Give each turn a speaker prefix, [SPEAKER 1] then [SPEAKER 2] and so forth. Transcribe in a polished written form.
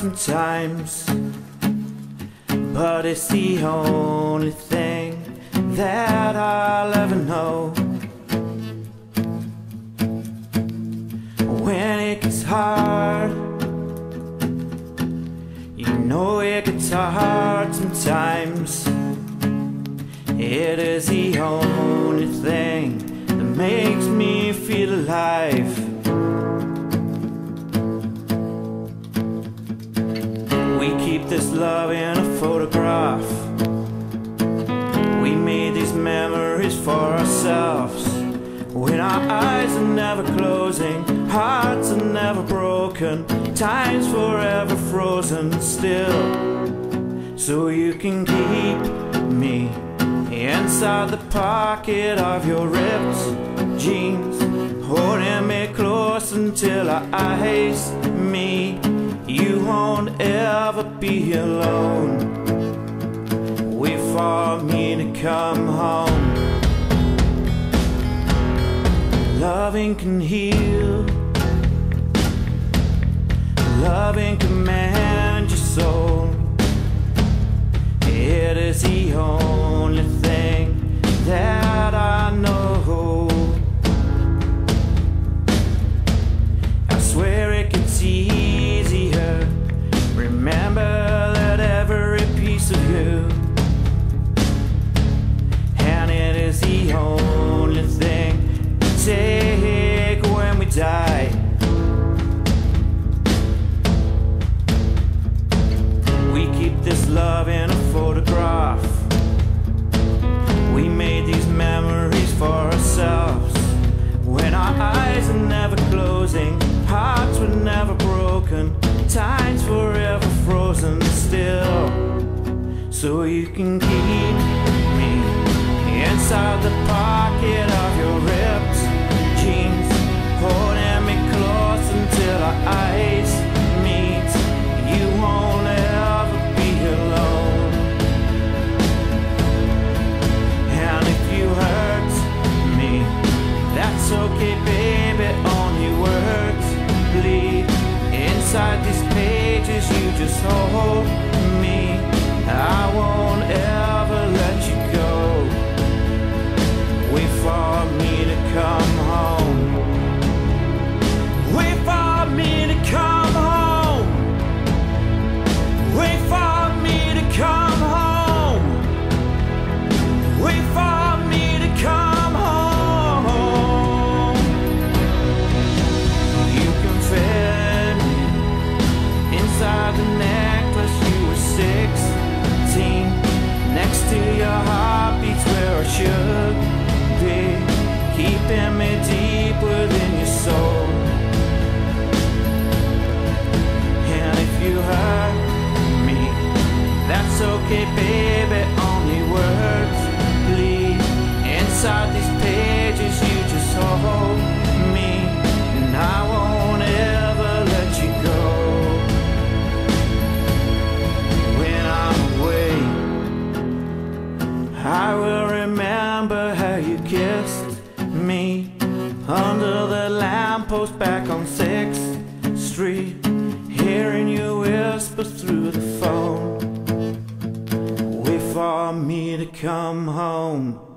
[SPEAKER 1] sometimes, but it's the only thing that I'll ever know. When it gets hard, you know it gets hard sometimes. It is the only thing that makes me feel alive. We keep this love in a photograph. We made these memories for ourselves. When our eyes are never closing, hearts are never broken, time's forever frozen still. So you can keep me inside the pocket of your ripped jeans, holding me close until our eyes meet. You won't ever be alone. Wait for me to come home. Loving can heal, loving can mend your soul. It is the only thing that I know. I swear it gets easier. Remember that every piece of you, and it is the only thing to take when we die. We keep this love in a photograph. We made these memories for ourselves. When our eyes are never closing, hearts were never broken, time's forever frozen still. So you can keep me inside the pocket of your ripped jeans, holding me close until our eyes meet. You won't ever be alone. And if you hurt me, that's okay, baby, only words bleed inside these pages. You just hold me, I won't ever let you go. Wait for me to come home. Wait for me to come home. Wait for me to come home. Wait for me to come home. You can fit me inside the necklace. You were 16, next to your heartbeats where I should be, keeping me deep within your soul. And if you hurt me, that's okay, baby, only words bleed inside these pages. You just hold me, and I won't ever let you go. When I'm away, I will remember how you kissed me under the lamppost back on 6th Street, hearing you whisper through the phone. Wait for me to come home.